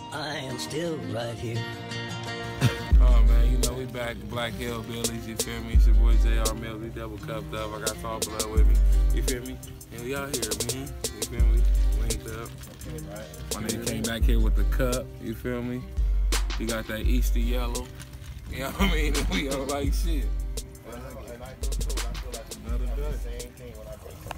I am still right here. Oh man, you know we back, Black Hillbillies, you feel me? It's your boy Jayarah Millz, we double cupped up, I got Tall Blood with me, you feel me? And we out here, man, you feel me? Linked up. My nigga came back here with the cup, you feel me? We got that Easter yellow, you know what I mean? And we all like shit. And I do too, I feel like another day. Same thing when I drink some